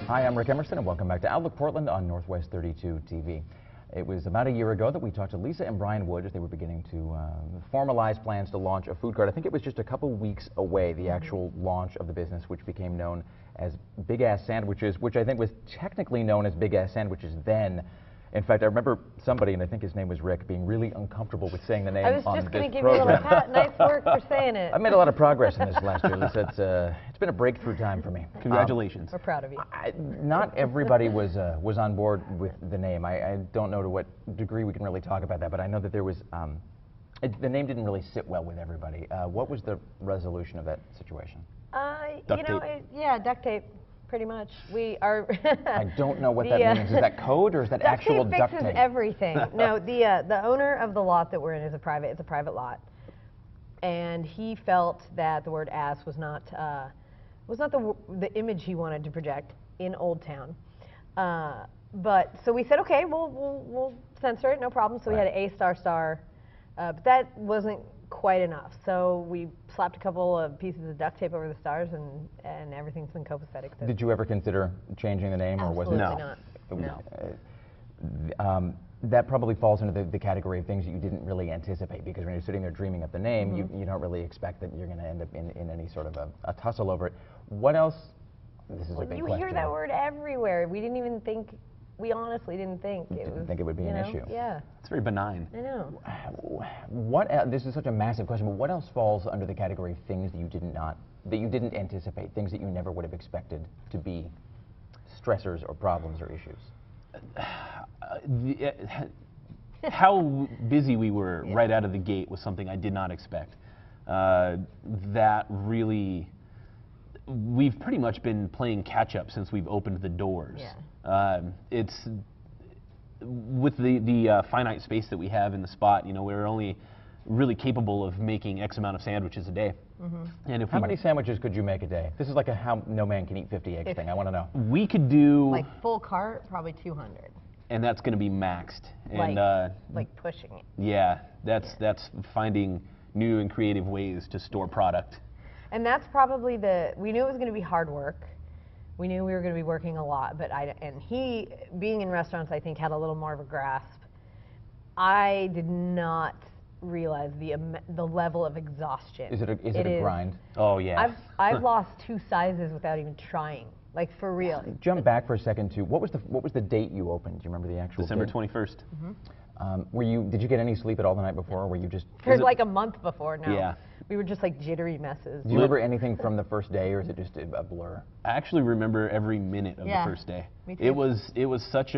Hi, I'm Rick Emerson, and welcome back to Outlook Portland on Northwest 32 TV. It was about a year ago that we talked to Lisa and Brian Wood as they were beginning to formalize plans to launch a food cart. I think it was just a couple weeks away, the actual launch of the business, which became known as Big Ass Sandwiches, which I think was technically known as Big Ass Sandwiches then. In fact, I remember somebody, and I think his name was Rick, being really uncomfortable with saying the name on this program. I was just going to give you a little pat. Nice work for saying it. I've made a lot of progress in this last year, Lisa. It's been a breakthrough time for me. Congratulations. We're proud of you. Not everybody was on board with the name. I don't know to what degree we can really talk about that, but I know that there was, the name didn't really sit well with everybody. What was the resolution of that situation? Duct tape. Yeah, duct tape. Pretty much. We are. I don't know what that means. Is that code or is that actual duct tape? Duct tape fixes everything. No, the owner of the lot that we're in is it's a private lot, and he felt that the word "ass" was not the image he wanted to project in Old Town. But so we said, okay, we'll censor it, no problem. So we had an A**, but that wasn't quite enough. So we slapped a couple of pieces of duct tape over the stars, and everything's been copacetic. Did you ever consider changing the name, or was it? Absolutely not. That probably falls into the category of things that you didn't really anticipate, because when you're sitting there dreaming up the name, you don't really expect that you're going to end up in any sort of a tussle over it. What else? This is a big question. You hear that word everywhere. We didn't even think. We honestly didn't think it would be an issue. Yeah. It's very benign. I know. This is such a massive question, but what else falls under the category of things that you didn't anticipate, things that you never would have expected to be stressors or problems or issues? How busy we were right out of the gate was something I did not expect. That really, we've pretty much been playing catch up since we've opened the doors. Yeah. It's with the finite space that we have in the spot. You know, we're only really capable of making X amount of sandwiches a day. And how many sandwiches could you make a day? This is like a how no man can eat 50 eggs thing. I want to know. We could do like full cart, probably 200. And that's going to be maxed. And like pushing it. Yeah, that's finding new and creative ways to store product. And that's probably we knew it was going to be hard work. We knew we were going to be working a lot, but he, being in restaurants, I think, had a little more of a grasp. I did not realize the level of exhaustion. Is it a grind? Oh yeah. I've lost 2 sizes without even trying, like for real. Jump back for a second to what was the date you opened? Do you remember the actual December date? 21st. Did you get any sleep at all the night before, or were you just? For like a month before. No. Yeah. We were just like jittery messes. Do you remember anything from the first day, or is it just a blur? I actually remember every minute of the first day. Me too. It was such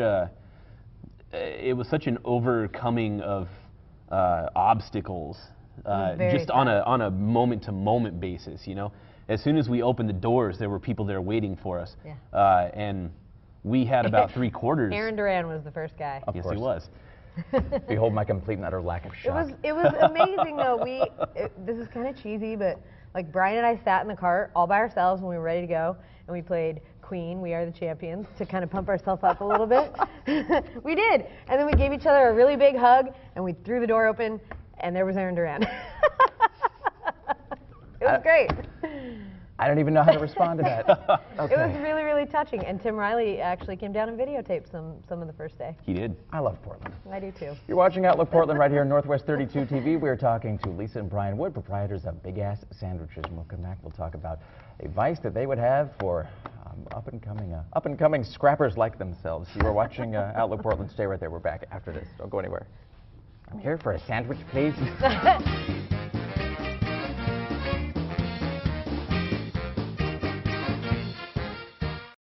an overcoming of obstacles, just on a moment to moment basis. You know, as soon as we opened the doors, there were people there waiting for us. Yeah. And we had about 3/4. Aaron Duran was the first guy. Yes, he was. Behold my complete and utter lack of shock. It was amazing though. This is kind of cheesy, but like Brian and I sat in the cart all by ourselves when we were ready to go, and we played Queen, We Are the Champions, to kind of pump ourselves up a little bit. We did, and then we gave each other a really big hug, and we threw the door open, and there was Aaron Duran. It was great. I don't even know how to respond to that. Okay. It was really, really touching, and Tim Riley actually came down and videotaped some of the first day. He did. I love Portland. I do too. You're watching Outlook Portland right here on Northwest 32 TV. We're talking to Lisa and Brian Wood, proprietors of Big Ass Sandwiches. And we'll come back. We'll talk about advice that they would have for up and coming scrappers like themselves. You are watching Outlook Portland. Stay right there. We're back after this. Don't go anywhere. I'm here for a sandwich, please.